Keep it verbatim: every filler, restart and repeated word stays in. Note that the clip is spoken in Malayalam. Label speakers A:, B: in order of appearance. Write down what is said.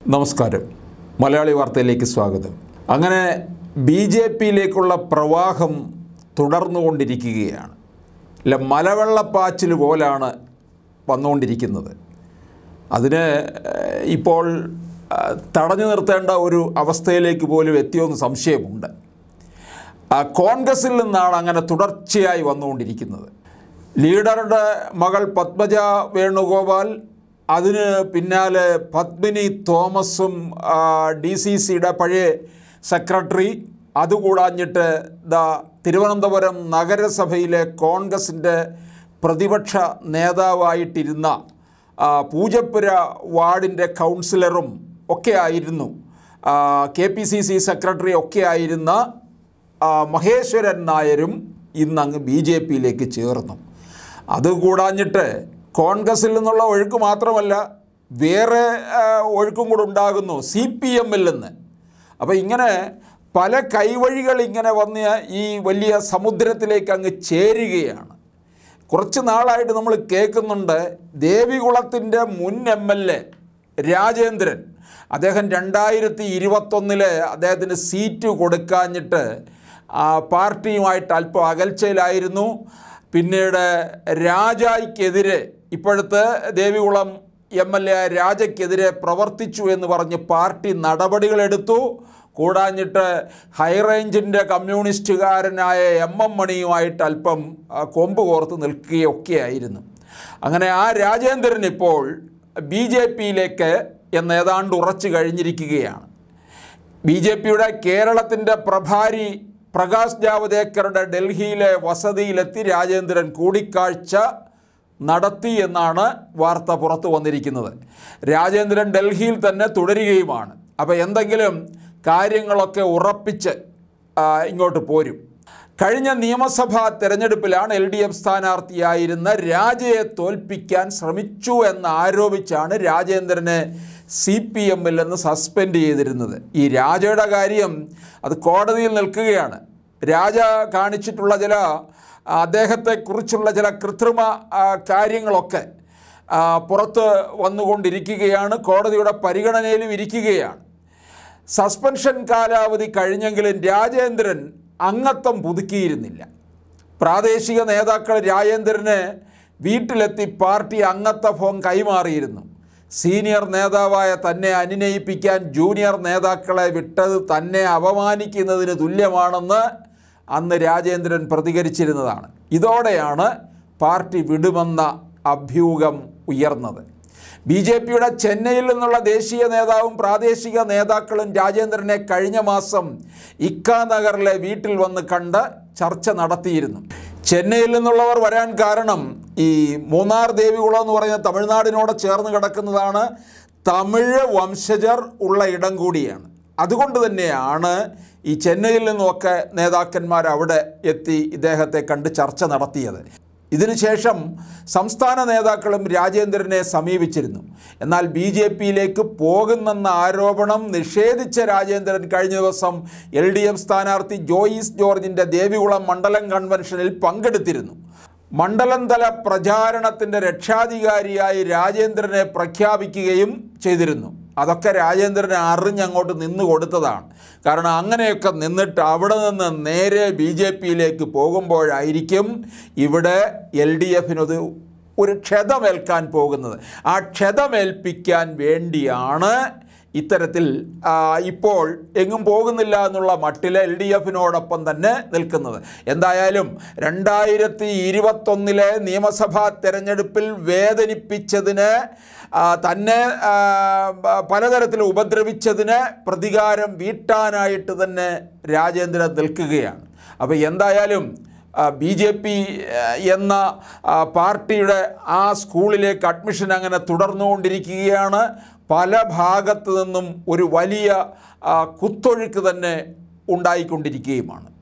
A: നമസ്കാരം. മലയാളി വാർത്തയിലേക്ക് സ്വാഗതം. അങ്ങനെ ബി ജെ പിയിലേക്കുള്ള പ്രവാഹം തുടർന്നുകൊണ്ടിരിക്കുകയാണ്. അല്ല, മലവെള്ളപ്പാച്ചിൽ പോലാണ് വന്നുകൊണ്ടിരിക്കുന്നത്. അതിന് ഇപ്പോൾ തടഞ്ഞു നിർത്തേണ്ട ഒരു അവസ്ഥയിലേക്ക് പോലും എത്തിയോന്ന് സംശയമുണ്ട്. കോൺഗ്രസിൽ നിന്നാണ് അങ്ങനെ തുടർച്ചയായി വന്നുകൊണ്ടിരിക്കുന്നത്. ലീഡറുടെ മകൾ പത്മജ വേണുഗോപാൽ, അതിന് പിന്നാലെ പത്മിനി തോമസും ഡി സി സിയുടെ പഴയ സെക്രട്ടറി, അതുകൂടാഞ്ഞിട്ട് ദാ തിരുവനന്തപുരം നഗരസഭയിലെ കോൺഗ്രസിൻ്റെ പ്രതിപക്ഷ നേതാവായിട്ടിരുന്ന പൂജപ്പുര വാർഡിൻ്റെ കൗൺസിലറും ഒക്കെ ആയിരുന്നു, K P C C secretary ഒക്കെ ആയിരുന്ന മഹേശ്വരൻ നായരും ഇന്നങ്ങ് ബി ജെ പിയിലേക്ക് ചേർന്നു. അതുകൂടാഞ്ഞിട്ട് കോൺഗ്രസിൽ നിന്നുള്ള ഒഴുക്ക് മാത്രമല്ല, വേറെ ഒഴുക്കും കൂടെ ഉണ്ടാകുന്നു സി പി എമ്മിൽ നിന്ന്. അപ്പോൾ ഇങ്ങനെ പല കൈവഴികൾ ഇങ്ങനെ വന്ന് ഈ വലിയ സമുദ്രത്തിലേക്ക് അങ്ങ് ചേരുകയാണ്. കുറച്ച് നാളായിട്ട് നമ്മൾ കേൾക്കുന്നുണ്ട്, ദേവികുളത്തിൻ്റെ മുൻ എം എൽ എ രാജേന്ദ്രൻ, അദ്ദേഹം രണ്ടായിരത്തി ഇരുപത്തൊന്നില് അദ്ദേഹത്തിന് സീറ്റ് കൊടുക്കാഞ്ഞിട്ട് പാർട്ടിയുമായിട്ട് അല്പം അകൽച്ചയിലായിരുന്നു. പിന്നീട് രാജയ്ക്കെതിരെ, ഇപ്പോഴത്തെ ദേവികുളം എം എൽ എ രാജയ്ക്കെതിരെ പ്രവർത്തിച്ചു എന്ന് പറഞ്ഞ് പാർട്ടി നടപടികളെടുത്തു. കൂടാഞ്ഞിട്ട് ഹൈറേഞ്ചിൻ്റെ കമ്മ്യൂണിസ്റ്റുകാരനായ എം എം മണിയുമായിട്ട് അല്പം കൊമ്പ് കോർത്ത് നിൽക്കുകയൊക്കെയായിരുന്നു. അങ്ങനെ ആ രാജേന്ദ്രൻ ഇപ്പോൾ ബി ജെ പിയിലേക്ക് എന്ന് ഏതാണ്ട് ഉറച്ചു കഴിഞ്ഞിരിക്കുകയാണ്. ബി ജെ പിയുടെ കേരളത്തിൻ്റെ പ്രഭാരി പ്രകാശ് ജാവദേക്കറുടെ ഡൽഹിയിലെ വസതിയിലെത്തി രാജേന്ദ്രൻ കൂടിക്കാഴ്ച നടത്തി എന്നാണ് വാർത്ത പുറത്തു വന്നിരിക്കുന്നത്. രാജേന്ദ്രൻ ഡൽഹിയിൽ തന്നെ തുടരുകയുമാണ്. അപ്പോൾ എന്തെങ്കിലും കാര്യങ്ങളൊക്കെ ഉറപ്പിച്ച് ഇങ്ങോട്ട് പോരും. കഴിഞ്ഞ നിയമസഭാ തെരഞ്ഞെടുപ്പിലാണ് എൽ ഡി എഫ് സ്ഥാനാർത്ഥിയായിരുന്ന രാജയെ തോൽപ്പിക്കാൻ ശ്രമിച്ചു എന്നാരോപിച്ചാണ് രാജേന്ദ്രനെ സി പി എമ്മിൽ നിന്ന് സസ്പെൻഡ് ചെയ്തിരുന്നത്. ഈ രാജയുടെ കാര്യം അത് കോടതിയിൽ നിൽക്കുകയാണ്. രാജ കാണിച്ചിട്ടുള്ള ചില അദ്ദേഹത്തെക്കുറിച്ചുള്ള ചില കൃത്രിമ കാര്യങ്ങളൊക്കെ പുറത്ത് വന്നുകൊണ്ടിരിക്കുകയാണ്, കോടതിയുടെ പരിഗണനയിലും ഇരിക്കുകയാണ്. സസ്പെൻഷൻ കാലാവധി കഴിഞ്ഞെങ്കിലും രാജേന്ദ്രൻ അംഗത്വം പുതുക്കിയിരുന്നില്ല. പ്രാദേശിക നേതാക്കൾ രാജേന്ദ്രന് വീട്ടിലെത്തി പാർട്ടി അംഗത്വ ഫോം കൈമാറിയിരുന്നു. സീനിയർ നേതാവായ തന്നെ അനുനയിപ്പിക്കാൻ ജൂനിയർ നേതാക്കളെ വിട്ടത് തന്നെ അപമാനിക്കുന്നതിന് തുല്യമാണെന്ന് അന്ന് രാജേന്ദ്രൻ പ്രതികരിച്ചിരുന്നതാണ്. ഇതോടെയാണ് പാർട്ടി വിടുമെന്ന അഭ്യൂഹം ഉയർന്നത്. ബി ജെ പിയുടെ ചെന്നൈയിൽ നിന്നുള്ള ദേശീയ നേതാവും പ്രാദേശിക നേതാക്കളും രാജേന്ദ്രനെ കഴിഞ്ഞ മാസം ഇക്കാ നഗറിലെ വീട്ടിൽ വന്ന് കണ്ട് ചർച്ച നടത്തിയിരുന്നു. ചെന്നൈയിൽ നിന്നുള്ളവർ വരാൻ കാരണം ഈ മൂന്നാർ ദേവികുളം എന്ന് പറയുന്ന തമിഴ്നാടിനോട് ചേർന്ന് കിടക്കുന്നതാണ്. തമിഴ് വംശജർ ഉള്ള ഇടം കൂടിയാണ്. അതുകൊണ്ട് തന്നെയാണ് ഈ ചെന്നൈയിൽ നിന്നുമൊക്കെ നേതാക്കന്മാർ അവിടെ എത്തി ഇദ്ദേഹത്തെ കണ്ട് ചർച്ച നടത്തിയത്. ഇതിനുശേഷം സംസ്ഥാന നേതാക്കളും രാജേന്ദ്രനെ സമീപിച്ചിരുന്നു. എന്നാൽ ബി ജെ പിയിലേക്ക് പോകുന്നെന്ന ആരോപണം നിഷേധിച്ച രാജേന്ദ്രൻ കഴിഞ്ഞ ദിവസം എൽ ഡി എഫ് സ്ഥാനാർത്ഥി ജോയിസ് ജോർജിൻ്റെ ദേവികുളം മണ്ഡലം കൺവെൻഷനിൽ പങ്കെടുത്തിരുന്നു. മണ്ഡലം തല പ്രചാരണത്തിൻ്റെ രക്ഷാധികാരിയായി രാജേന്ദ്രനെ പ്രഖ്യാപിക്കുകയും ചെയ്തിരുന്നു. അതൊക്കെ രാജേന്ദ്രനെ അറിഞ്ഞങ്ങോട്ട് നിന്ന് കൊടുത്തതാണ്. കാരണം അങ്ങനെയൊക്കെ നിന്നിട്ട് അവിടെ നിന്ന് നേരെ ബി ജെ പിയിലേക്ക് പോകുമ്പോഴായിരിക്കും ഇവിടെ എൽ ഡി എഫിനത് ഒരു ക്ഷതമേൽക്കാൻ പോകുന്നത്. ആ ക്ഷതമേൽപ്പിക്കാൻ വേണ്ടിയാണ് ഇത്തരത്തിൽ ഇപ്പോൾ എങ്ങും പോകുന്നില്ല എന്നുള്ള മട്ടിൽ എൽ ഡി എഫിനോടൊപ്പം തന്നെ നിൽക്കുന്നത്. എന്തായാലും രണ്ടായിരത്തി ഇരുപത്തൊന്നിലെ നിയമസഭാ തെരഞ്ഞെടുപ്പിൽ വേദനിപ്പിച്ചതിന്, തന്നെ പലതരത്തിൽ ഉപദ്രവിച്ചതിന് പ്രതികാരം വീട്ടാനായിട്ട് തന്നെ രാജേന്ദ്രൻ നിൽക്കുകയാണ്. അപ്പോൾ എന്തായാലും ബി ജെ പി എന്ന പാർട്ടിയുടെ ആ സ്കൂളിലേക്ക് അഡ്മിഷൻ അങ്ങനെ തുടർന്നുകൊണ്ടിരിക്കുകയാണ്. പല ഭാഗത്തു നിന്നും ഒരു വലിയ കുത്തൊഴുക്ക് തന്നെ ഉണ്ടായിക്കൊണ്ടിരിക്കുകയുമാണ്.